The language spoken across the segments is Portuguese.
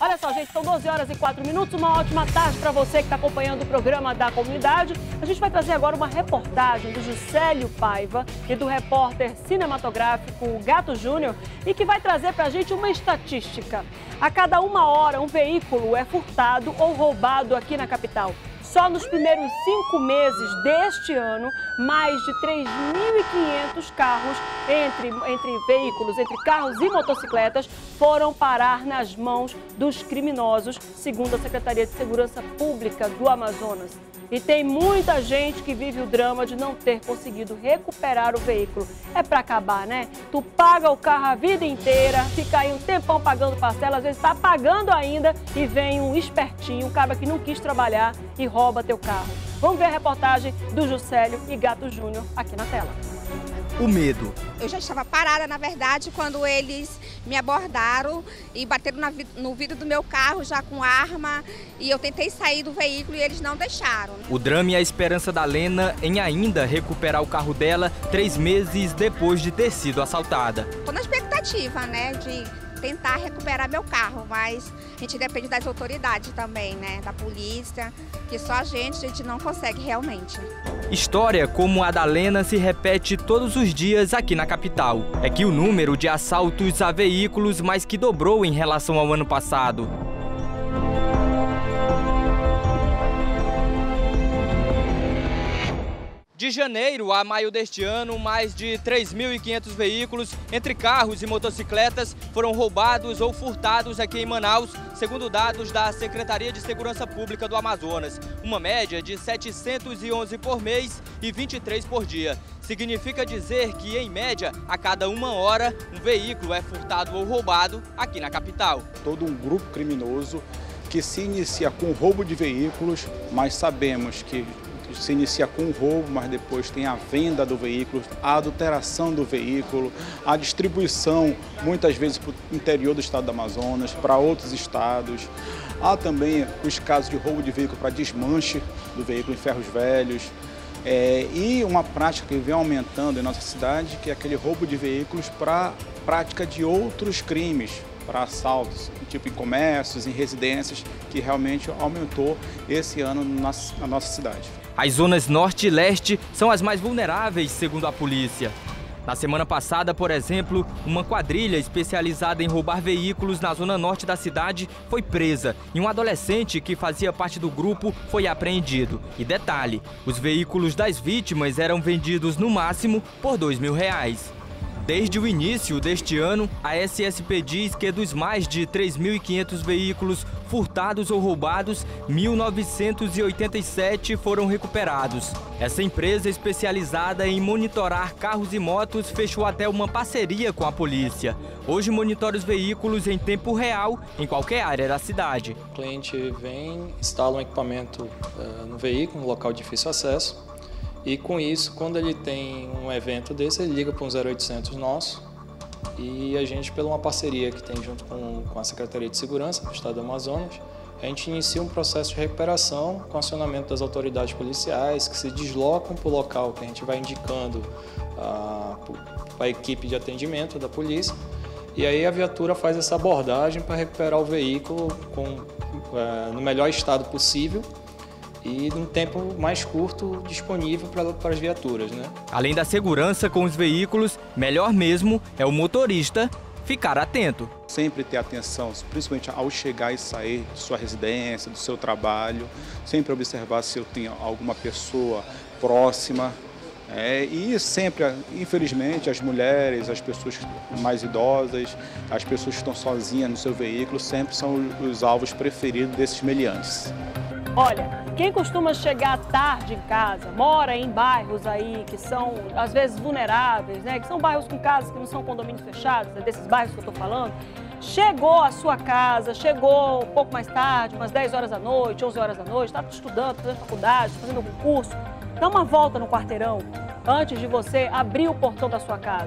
Olha só, gente, são 12 horas e 4 minutos. Uma ótima tarde para você que está acompanhando o programa da comunidade. A gente vai trazer agora uma reportagem do Juscelio Paiva e do repórter cinematográfico Gato Júnior e que vai trazer para a gente uma estatística. A cada 1 hora, um veículo é furtado ou roubado aqui na capital. Só nos primeiros 5 meses deste ano, mais de 3.500 carros entre veículos, entre carros e motocicletas, foram parar nas mãos dos criminosos, segundo a Secretaria de Segurança Pública do Amazonas. E tem muita gente que vive o drama de não ter conseguido recuperar o veículo. É pra acabar, né? Tu paga o carro a vida inteira, fica aí um tempão pagando parcela, às vezes tá pagando ainda e vem um espertinho, um cara que não quis trabalhar e rouba teu carro. Vamos ver a reportagem do Juscelio e Gato Júnior aqui na tela. O medo. Eu já estava parada, na verdade, quando eles me abordaram e bateram no vidro do meu carro já com arma e eu tentei sair do veículo e eles não deixaram. O drama e a esperança da Lena em ainda recuperar o carro dela 3 meses depois de ter sido assaltada. Estou na expectativa, né, de tentar recuperar meu carro, mas a gente depende das autoridades também, né, da polícia, que só a gente não consegue realmente. História como a da Lena se repete todos os dias aqui na capital. É que o número de assaltos a veículos mais que dobrou em relação ao ano passado. De janeiro a maio deste ano, mais de 3.500 veículos, entre carros e motocicletas, foram roubados ou furtados aqui em Manaus, segundo dados da Secretaria de Segurança Pública do Amazonas. Uma média de 711 por mês e 23 por dia. Significa dizer que, em média, a cada 1 hora, um veículo é furtado ou roubado aqui na capital. Todo um grupo criminoso que se inicia com roubo de veículos, mas sabemos que se inicia com o roubo, mas depois tem a venda do veículo, a adulteração do veículo, a distribuição, muitas vezes para o interior do estado do Amazonas, para outros estados. Há também os casos de roubo de veículo para desmanche do veículo em ferros velhos. E uma prática que vem aumentando em nossa cidade, que é aquele roubo de veículos para prática de outros crimes, para assaltos, tipo em comércios, em residências, que realmente aumentou esse ano na nossa cidade. As zonas norte e leste são as mais vulneráveis, segundo a polícia. Na semana passada, por exemplo, uma quadrilha especializada em roubar veículos na zona norte da cidade foi presa e um adolescente que fazia parte do grupo foi apreendido. E detalhe, os veículos das vítimas eram vendidos no máximo por R$2.000. Desde o início deste ano, a SSP diz que dos mais de 3.500 veículos furtados ou roubados, 1.987 foram recuperados. Essa empresa especializada em monitorar carros e motos fechou até uma parceria com a polícia. Hoje monitora os veículos em tempo real em qualquer área da cidade. O cliente vem, instala um equipamento no veículo, no local de difícil acesso. E com isso, quando ele tem um evento desse, ele liga para um 0800 nosso e a gente, pela uma parceria que tem junto com a Secretaria de Segurança do Estado do Amazonas, a gente inicia um processo de recuperação com acionamento das autoridades policiais que se deslocam para o local que a gente vai indicando para a equipe de atendimento da polícia. E aí a viatura faz essa abordagem para recuperar o veículo no melhor estado possível e num tempo mais curto disponível para as viaturas, né? Além da segurança com os veículos, melhor mesmo é o motorista ficar atento. Sempre ter atenção, principalmente ao chegar e sair de sua residência, do seu trabalho, sempre observar se eu tenho alguma pessoa próxima. E sempre, infelizmente, as mulheres, as pessoas mais idosas, as pessoas que estão sozinhas no seu veículo, sempre são os alvos preferidos desses meliantes. Olha, quem costuma chegar tarde em casa, mora em bairros aí que são, às vezes, vulneráveis, né? Que são bairros com casas que não são condomínios fechados, é desses bairros que eu estou falando. Chegou à sua casa, chegou um pouco mais tarde, umas 10 horas da noite, 11 horas da noite, está estudando, fazendo faculdade, fazendo algum curso. Dá uma volta no quarteirão antes de você abrir o portão da sua casa.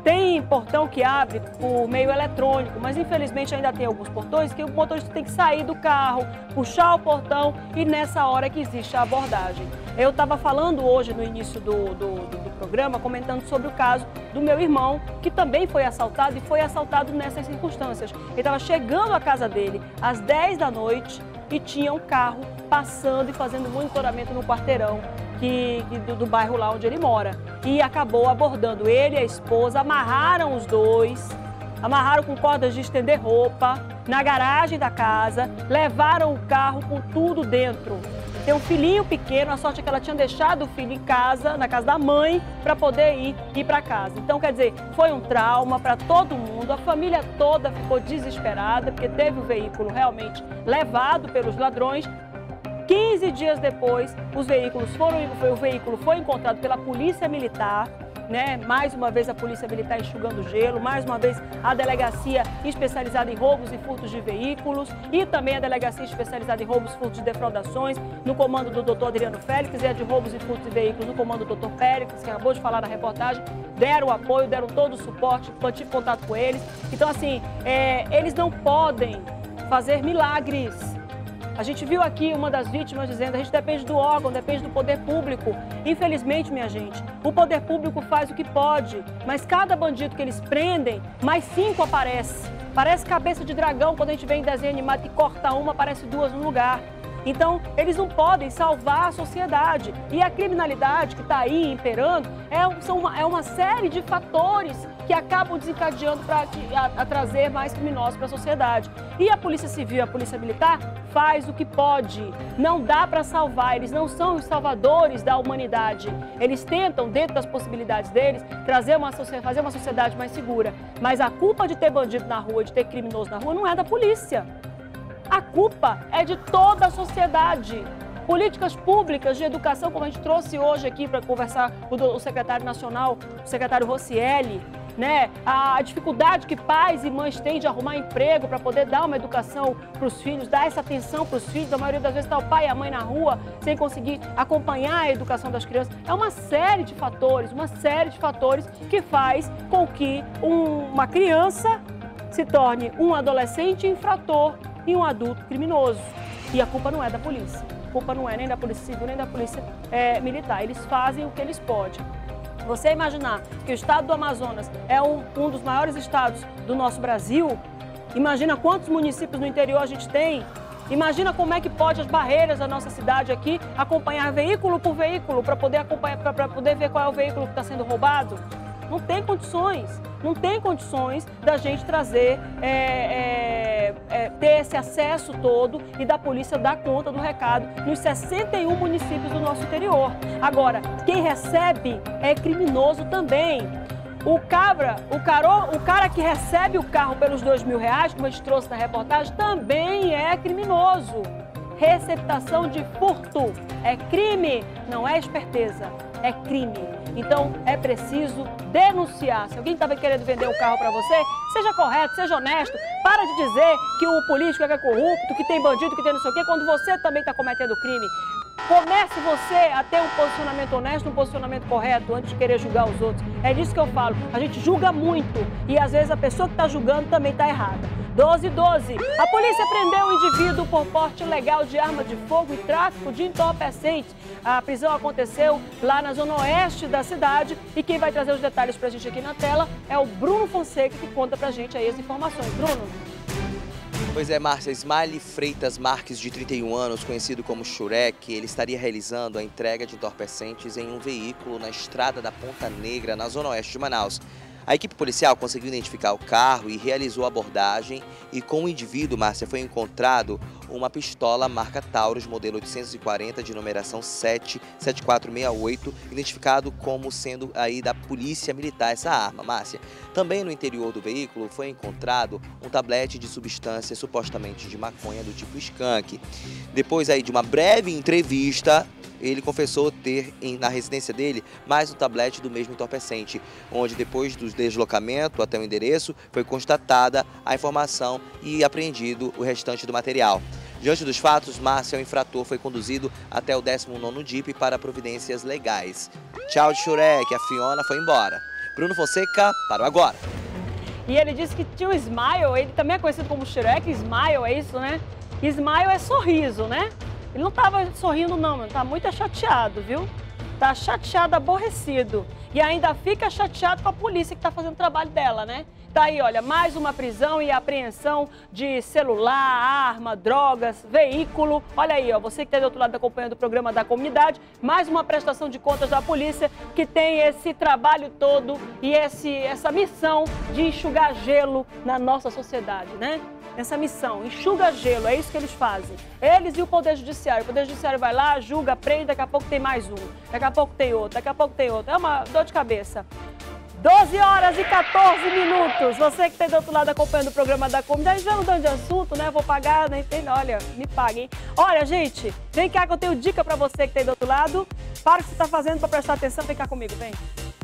Tem portão que abre por meio eletrônico, mas infelizmente ainda tem alguns portões que o motorista tem que sair do carro, puxar o portão e nessa hora que existe a abordagem. Eu estava falando hoje no início do programa, comentando sobre o caso do meu irmão, que também foi assaltado e foi assaltado nessas circunstâncias. Ele estava chegando à casa dele às 10 da noite e tinha um carro passando e fazendo monitoramento no quarteirão do bairro lá onde ele mora. E acabou abordando ele e a esposa, amarraram os dois, amarraram com cordas de estender roupa na garagem da casa, levaram o carro com tudo dentro. Tem um filhinho pequeno, a sorte é que ela tinha deixado o filho em casa, na casa da mãe, para poder ir para casa. Então, quer dizer, foi um trauma para todo mundo, a família toda ficou desesperada, porque teve o veículo realmente levado pelos ladrões. 15 dias depois, o veículo foi encontrado pela Polícia Militar, né? Mais uma vez a Polícia Militar enxugando gelo, mais uma vez a Delegacia especializada em roubos e furtos de veículos e também a Delegacia especializada em roubos, furtos e defraudações, no comando do doutor Adriano Félix, e a de roubos e furtos de veículos no comando do doutor Péricles, que acabou de falar na reportagem, deram apoio, deram todo o suporte, mantive contato com eles. Então, assim, eles não podem fazer milagres. A gente viu aqui uma das vítimas dizendo, a gente depende do órgão, depende do poder público. Infelizmente, minha gente, o poder público faz o que pode, mas cada bandido que eles prendem, mais 5 aparece. Parece cabeça de dragão quando a gente vê em desenho animado que corta uma, aparece 2 no lugar. Então, eles não podem salvar a sociedade. E a criminalidade que está aí imperando é uma série de fatores que acabam desencadeando para trazer mais criminosos para a sociedade. E a Polícia Civil e a Polícia Militar faz o que pode. Não dá para salvar, eles não são os salvadores da humanidade. Eles tentam, dentro das possibilidades deles, fazer uma sociedade mais segura. Mas a culpa de ter bandido na rua, de ter criminoso na rua, não é da polícia. A culpa é de toda a sociedade. Políticas públicas de educação, como a gente trouxe hoje aqui para conversar com o secretário nacional, o secretário Rocieli, né? A dificuldade que pais e mães têm de arrumar emprego para poder dar uma educação para os filhos, dar essa atenção para os filhos. A maioria das vezes está o pai e a mãe na rua sem conseguir acompanhar a educação das crianças. É uma série de fatores que faz com que uma criança se torne um adolescente infrator e um adulto criminoso. E a culpa não é da polícia. A culpa não é nem da Polícia Civil, nem da Polícia Militar. Eles fazem o que eles podem. Você imaginar que o estado do Amazonas é um dos maiores estados do nosso Brasil, imagina quantos municípios no interior a gente tem, imagina como é que pode as barreiras da nossa cidade aqui acompanhar veículo por veículo para poder acompanhar, para poder ver qual é o veículo que está sendo roubado. Não tem condições da gente trazer, ter esse acesso todo e da polícia dar conta do recado nos 61 municípios do nosso interior. Agora, quem recebe é criminoso também. O cara que recebe o carro pelos R$2.000, como a gente trouxe na reportagem, também é criminoso. Receptação de furto é crime, não é esperteza, é crime. Então, é preciso denunciar. Se alguém estava querendo vender um carro para você, seja correto, seja honesto. Para de dizer que o político é corrupto, que tem bandido, que tem não sei o quê, quando você também está cometendo crime. Comece você a ter um posicionamento honesto, um posicionamento correto, antes de querer julgar os outros. É disso que eu falo. A gente julga muito e, às vezes, a pessoa que está julgando também está errada. 1212. A polícia prendeu um indivíduo por porte ilegal de arma de fogo e tráfico de entorpecentes. A prisão aconteceu lá na zona oeste da cidade e quem vai trazer os detalhes para a gente aqui na tela é o Bruno Fonseca, que conta para a gente aí as informações. Bruno. Pois é, Márcia, Smiley Freitas Marques, de 31 anos, conhecido como Shurek, ele estaria realizando a entrega de entorpecentes em um veículo na estrada da Ponta Negra, na zona oeste de Manaus. A equipe policial conseguiu identificar o carro e realizou a abordagem e com o indivíduo, Márcia, foi encontrado uma pistola marca Taurus, modelo 840, de numeração 77468, identificado como sendo aí da Polícia Militar essa arma, Márcia. Também no interior do veículo foi encontrado um tablete de substância supostamente de maconha do tipo skunk. Depois aí de uma breve entrevista, ele confessou ter na residência dele mais um tablete do mesmo entorpecente, onde depois do deslocamento até o endereço foi constatada a informação e apreendido o restante do material. Diante dos fatos, Márcia, o infrator, foi conduzido até o 19º DIP para providências legais. Tchau, Shurek, a Fiona foi embora. Bruno Fonseca, para o Agora. E ele disse que tinha o Smile, ele também é conhecido como Shrek, Smile, é isso, né? Smile é sorriso, né? Ele não estava sorrindo não, tá muito chateado, viu? Tá chateado, aborrecido. E ainda fica chateado com a polícia que está fazendo o trabalho dela, né? Tá aí, olha, mais uma prisão e apreensão de celular, arma, drogas, veículo. Olha aí, ó, você que está do outro lado acompanhando o programa da comunidade, mais uma prestação de contas da polícia que tem esse trabalho todo e essa missão de enxugar gelo na nossa sociedade, né? Essa missão, enxuga gelo, é isso que eles fazem. Eles e o Poder Judiciário. O Poder Judiciário vai lá, julga, prende, daqui a pouco tem mais um. Daqui a pouco tem outro, daqui a pouco tem outro. É uma dor de cabeça. 12 horas e 14 minutos. Você que está do outro lado acompanhando o programa da comunidade, já mudando de assunto, né? Vou pagar, né? Olha, me paguem. Olha, gente, vem cá que eu tenho dica para você que está aí do outro lado. Para o que você está fazendo para prestar atenção. Vem cá comigo, vem.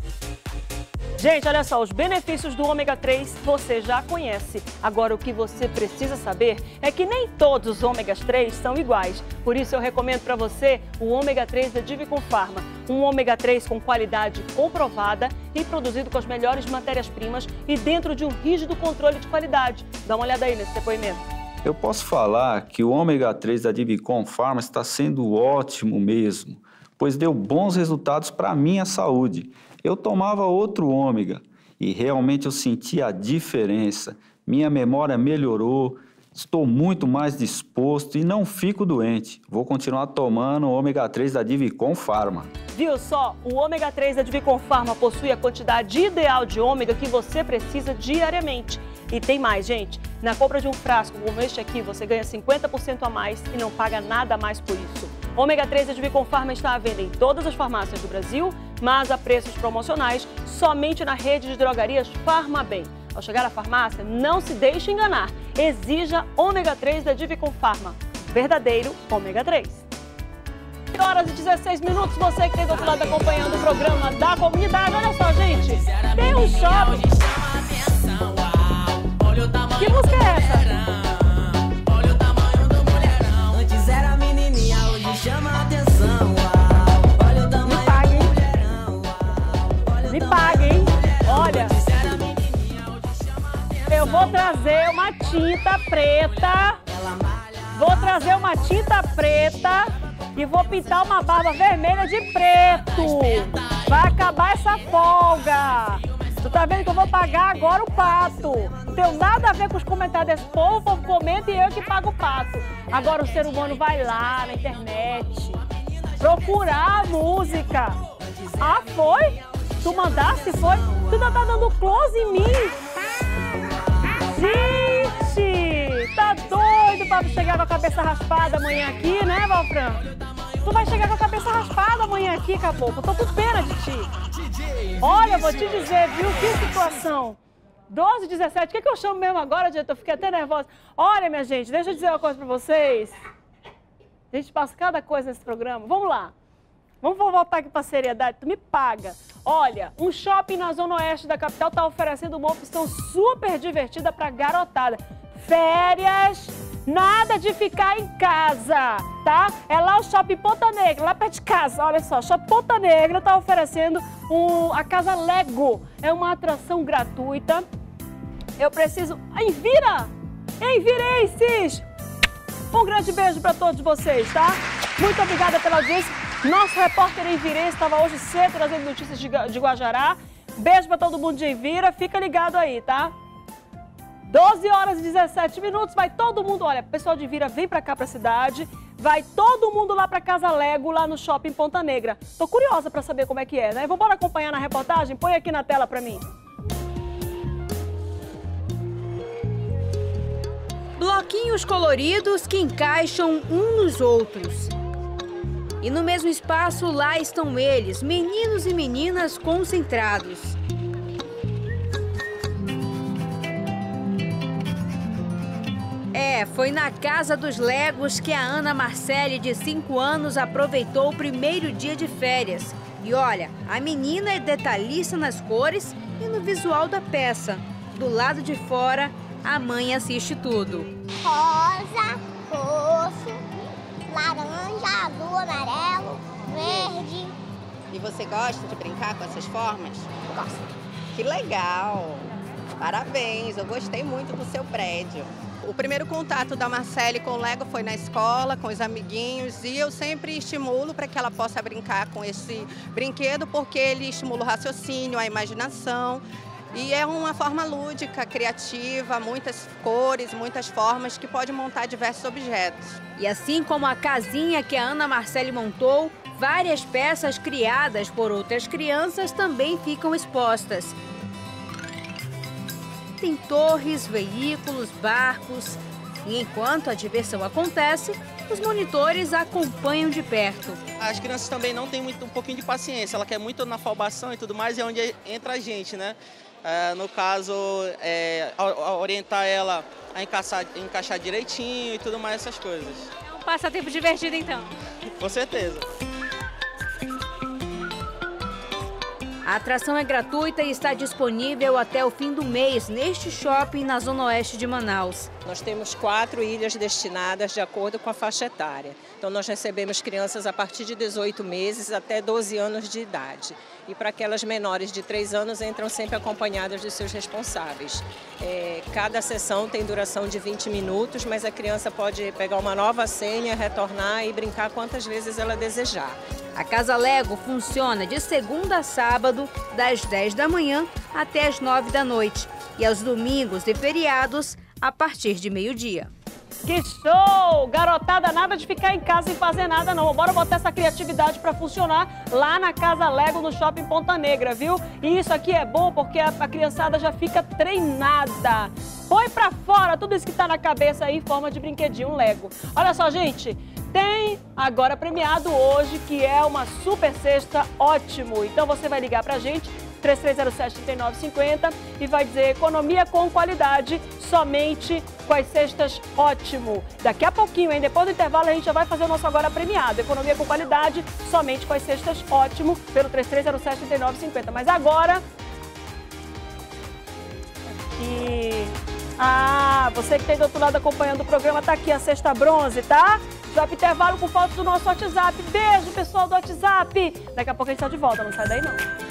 Gente, olha só, os benefícios do ômega 3 você já conhece. Agora, o que você precisa saber é que nem todos os ômegas 3 são iguais. Por isso, eu recomendo para você o ômega 3 da Divicon Pharma. Um ômega 3 com qualidade comprovada e produzido com as melhores matérias-primas e dentro de um rígido controle de qualidade. Dá uma olhada aí nesse depoimento. Eu posso falar que o ômega 3 da Divicon Pharma está sendo ótimo mesmo, pois deu bons resultados para a minha saúde. Eu tomava outro ômega e realmente eu senti a diferença. Minha memória melhorou, estou muito mais disposto e não fico doente. Vou continuar tomando o ômega 3 da Divicon Pharma. Viu só? O ômega 3 da Divicon Pharma possui a quantidade ideal de ômega que você precisa diariamente. E tem mais, gente. Na compra de um frasco como este aqui, você ganha 50% a mais e não paga nada a mais por isso. Ômega 3 da Divicon Pharma está à venda em todas as farmácias do Brasil, mas a preços promocionais somente na rede de drogarias Farmabem. Ao chegar à farmácia, não se deixe enganar. Exija ômega 3 da Divicon Pharma. Verdadeiro ômega 3. 8 horas e 16 minutos, você que tem do outro lado acompanhando o programa da comunidade. Olha só, gente, tem um shopping. Que música é essa? Olha o tamanho do mulherão. Antes era menininha, hoje chama a atenção. Olha o tamanho do mulherão. Me paguem. Olha, eu vou trazer uma tinta preta. Vou trazer uma tinta preta e vou pintar uma barba vermelha de preto. Vai acabar essa folga. Tu tá vendo que eu vou pagar agora o pato. Não tem nada a ver com os comentários desse povo, o povo comenta e eu que pago o pato. Agora o ser humano vai lá na internet procurar a música. Ah, foi? Tu mandaste, foi? Tu ainda tá dando close em mim? Gente, tá doido pra chegar com a cabeça raspada amanhã aqui, né, Valfran? Tu vai chegar com a cabeça raspada amanhã aqui, caboclo. Tô com pena de ti. Olha, vou te dizer, viu? Que situação. 12, 17. O que eu chamo mesmo agora, diretor? Eu fiquei até nervosa. Olha, minha gente, deixa eu dizer uma coisa pra vocês. A gente passa cada coisa nesse programa. Vamos lá. Vamos voltar aqui pra seriedade. Tu me paga. Olha, um shopping na zona oeste da capital tá oferecendo uma opção super divertida pra garotada. Férias, nada de ficar em casa, tá? É lá o Shopping Ponta Negra, lá perto de casa. Olha só, Shopping Ponta Negra tá oferecendo a Casa Lego. É uma atração gratuita. Eu preciso... Envira! Envirenses! Um grande beijo para todos vocês, tá? Muito obrigada pela audiência. Nosso repórter Envirense estava hoje cedo trazendo notícias de Guajará. Beijo para todo mundo de Envira. Fica ligado aí, tá? 12 horas e 17 minutos, vai todo mundo, olha, pessoal de Vira, vem pra cá pra cidade, vai todo mundo lá pra Casa Lego, lá no Shopping Ponta Negra. Tô curiosa pra saber como é que é, né? Vamos acompanhar na reportagem? Põe aqui na tela pra mim. Bloquinhos coloridos que encaixam uns nos outros. E no mesmo espaço, lá estão eles, meninos e meninas concentrados. Foi na Casa dos Legos que a Ana Marcele, de 5 anos, aproveitou o primeiro dia de férias. E olha, a menina é detalhista nas cores e no visual da peça. Do lado de fora, a mãe assiste tudo. Rosa, roxo, laranja, azul, amarelo, verde. E você gosta de brincar com essas formas? Gosto. que legal! Parabéns, eu gostei muito do seu prédio. O primeiro contato da Marcele com o Lego foi na escola, com os amiguinhos, e eu sempre estimulo para que ela possa brincar com esse brinquedo, porque ele estimula o raciocínio, a imaginação, e é uma forma lúdica, criativa, muitas cores, muitas formas, que pode montar diversos objetos. E assim como a casinha que a Ana Marcele montou, várias peças criadas por outras crianças também ficam expostas. Tem torres, veículos, barcos. E enquanto a diversão acontece, os monitores acompanham de perto. As crianças também não têm um pouquinho de paciência, ela quer muito na afobação e tudo mais, e é onde entra a gente, né? No caso, orientar ela a encaixar direitinho e tudo mais, essas coisas. É um passatempo divertido, então. Com certeza. A atração é gratuita e está disponível até o fim do mês neste shopping na Zona Oeste de Manaus. Nós temos 4 ilhas destinadas de acordo com a faixa etária. Então nós recebemos crianças a partir de 18 meses até 12 anos de idade. E para aquelas menores de 3 anos entram sempre acompanhadas de seus responsáveis. Cada sessão tem duração de 20 minutos, mas a criança pode pegar uma nova senha, retornar e brincar quantas vezes ela desejar. A Casa Lego funciona de segunda a sábado, das 10 da manhã até as 9 da noite. E aos domingos e feriados, a partir de meio-dia. Que show! Garotada, nada de ficar em casa sem fazer nada, não. Bora botar essa criatividade para funcionar lá na Casa Lego, no Shopping Ponta Negra, viu? E isso aqui é bom porque a criançada já fica treinada. Põe pra fora tudo isso que tá na cabeça aí em forma de brinquedinho, um Lego. Olha só, gente, tem agora premiado hoje, que é uma super cesta ótimo. Então você vai ligar pra gente, 3307-3950, e vai dizer economia com qualidade, somente com as cestas ótimo. Daqui a pouquinho, hein? Depois do intervalo, a gente já vai fazer o nosso agora premiado. Economia com qualidade, somente com as cestas ótimo, pelo 3307-3950. Mas agora... você que tem do outro lado acompanhando o programa, tá aqui a cesta bronze, tá? Vai pro intervalo com fotos do nosso WhatsApp. Beijo, pessoal do WhatsApp. Daqui a pouco a gente tá de volta, não sai daí não.